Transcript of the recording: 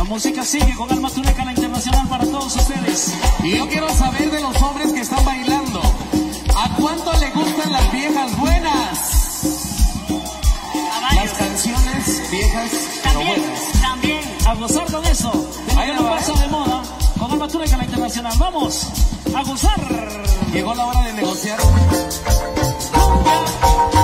música sigue con Alma Tuneca, la internacional para todos ustedes. Y yo quiero saber de los hombres que están bailando, ¿a cuánto le gustan las viejas buenas? Las canciones viejas pero buenas. También, a gozar con eso. Ahí no pasa de moda con Alma Tuneca, la internacional. Vamos a gozar. Llegó la hora de negociar. Cumbia.